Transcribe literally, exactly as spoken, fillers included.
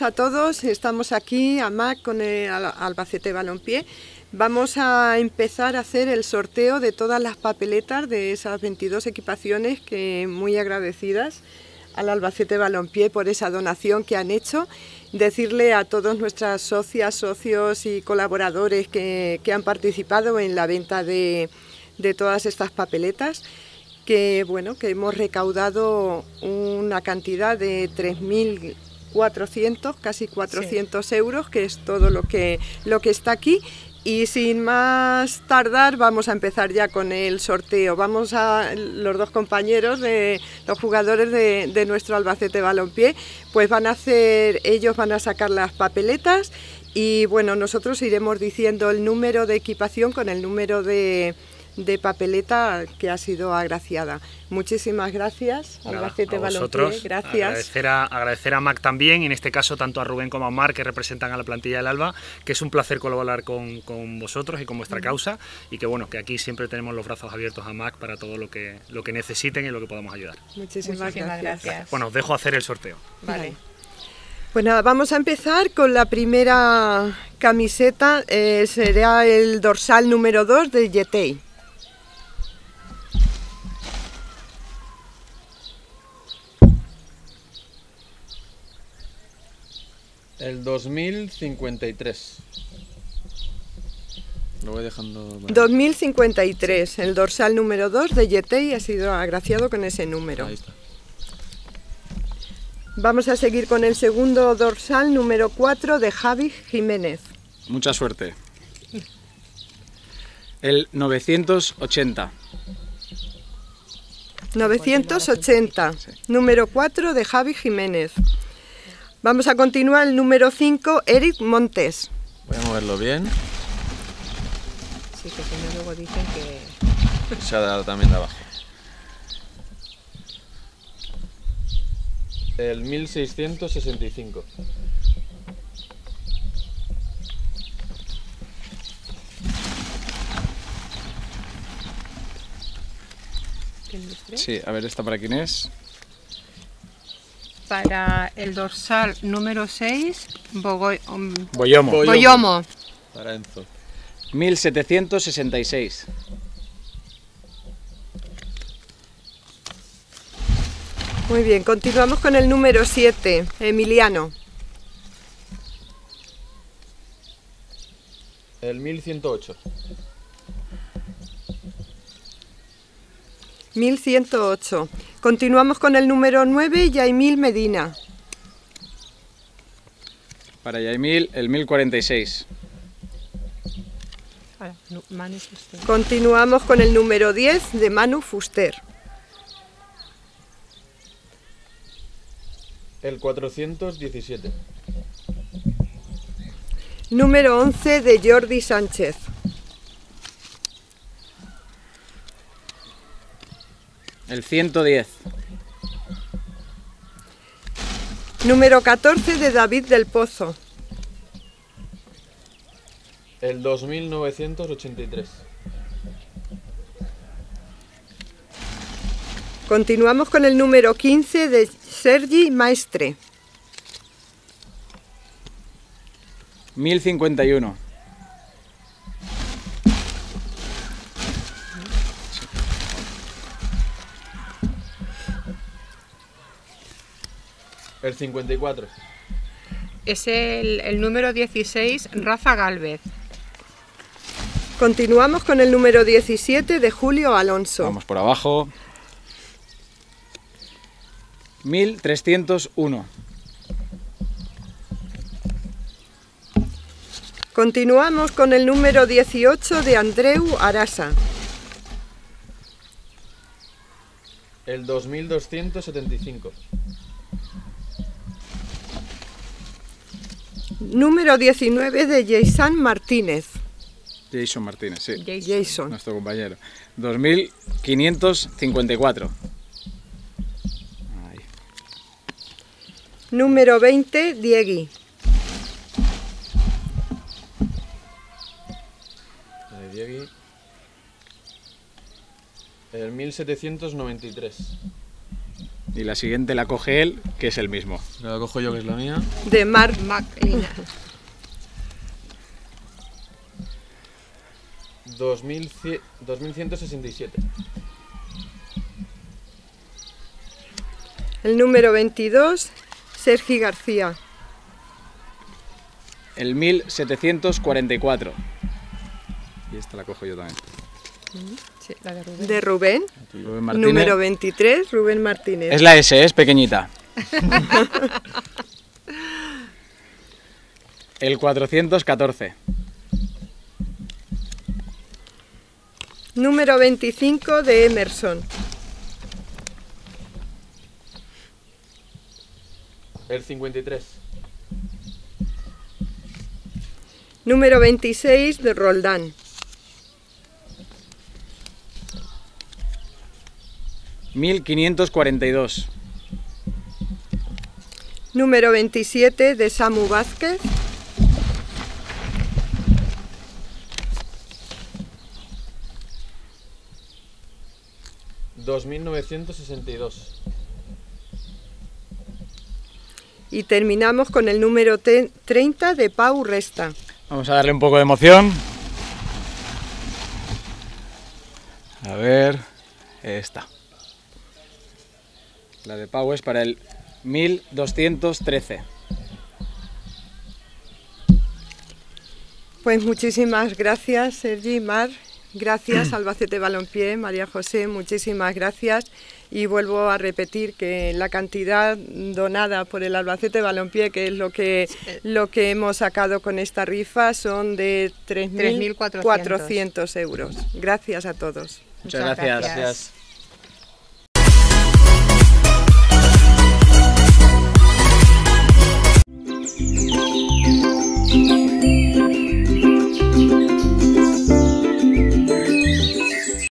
a todos, estamos aquí, AMAC con el Albacete Balompié. Vamos a empezar a hacer el sorteo de todas las papeletas de esas veintidós equipaciones, que muy agradecidas al Albacete Balompié por esa donación que han hecho. Decirle a todas nuestras socias, socios y colaboradores que, que han participado en la venta de, de todas estas papeletas, que bueno, que hemos recaudado una cantidad de tres mil cuatrocientos, casi cuatrocientos sí. euros, que es todo lo que, lo que está aquí. Y sin más tardar vamos a empezar ya con el sorteo. Vamos a, los dos compañeros, de los jugadores de, de nuestro Albacete Balompié, pues van a hacer, ellos van a sacar las papeletas y bueno, nosotros iremos diciendo el número de equipación con el número de, de papeleta que ha sido agraciada. Muchísimas gracias, Albacete Balompié, gracias. Agradecer a, agradecer a Mac también, en este caso tanto a Rubén como a Mar, que representan a la plantilla del Alba, que es un placer colaborar con, con vosotros y con vuestra causa, y que bueno, que aquí siempre tenemos los brazos abiertos a Mac para todo lo que, lo que necesiten y lo que podamos ayudar. Muchísimas, Muchísimas gracias. gracias. Bueno, os dejo hacer el sorteo. Vale. Pues nada, vamos a empezar con la primera camiseta, eh, será el dorsal número dos de Yetey. El dos mil cincuenta y tres. Lo voy dejando... dos mil cincuenta y tres, el dorsal número dos de Yetey ha sido agraciado con ese número. Ahí está. Vamos a seguir con el segundo dorsal número cuatro de Javi Jiménez. Mucha suerte. El novecientos ochenta. novecientos ochenta, sí. Número cuatro de Javi Jiménez. Vamos a continuar el número cinco, Eric Montes. Voy a moverlo bien. Sí, que si no luego dicen que... Se ha dado también de abajo. El mil seiscientos sesenta y cinco. Sí, a ver, ¿esta para quién es? Para el dorsal número seis, Bogoy, um, Boyomo. Boyomo. Boyomo. Para Enzo. mil setecientos sesenta y seis. Muy bien, continuamos con el número siete, Emiliano. El mil ciento ocho. mil ciento ocho. Continuamos con el número nueve, Yaimil Medina. Para Yaimil, el mil cuarenta y seis. Continuamos con el número diez de Manu Fuster. El cuatrocientos diecisiete. Número once de Jordi Sánchez. El ciento diez. Número catorce de David del Pozo. El dos mil novecientos ochenta y tres. Continuamos con el número quince de Sergi Maestre. mil cincuenta y uno. El cincuenta y cuatro. Es el, el número dieciséis, Rafa Gálvez. Continuamos con el número diecisiete de Julio Alonso. Vamos por abajo. mil trescientos uno. Continuamos con el número dieciocho de Andreu Arasa. El dos mil doscientos setenta y cinco. Número diecinueve de Jason Martínez. Jason Martínez, sí. Jason. Nuestro compañero. dos mil quinientos cincuenta y cuatro. Ahí. Número veinte, Diegui. Diegui. El mil setecientos noventa y tres. Y la siguiente la coge él, que es el mismo. La cojo yo, que es la mía. De Marc Maclina. dos mil ciento sesenta y siete. El número veintidós, Sergi García. El mil setecientos cuarenta y cuatro. Y esta la cojo yo también. Sí, la de Rubén. De Rubén. Rubén Martínez. Número veintitrés, Rubén Martínez. Es la S, es pequeñita. El cuatrocientos catorce. Número veinticinco, de Emerson. El cincuenta y tres. Número veintiséis, de Roldán. mil quinientos cuarenta y dos. Número veintisiete, de Samu Vázquez. dos mil novecientos sesenta y dos. Y terminamos con el número treinta, de Pau Resta. Vamos a darle un poco de emoción. A ver, esta. La de Pau es para el mil doscientos trece. Pues muchísimas gracias, Sergi, Mar. Gracias, Albacete Balompié, María José, muchísimas gracias. Y vuelvo a repetir que la cantidad donada por el Albacete Balompié, que es lo que, lo que hemos sacado con esta rifa, son de tres mil cuatrocientos euros. Gracias a todos. Muchas gracias. gracias.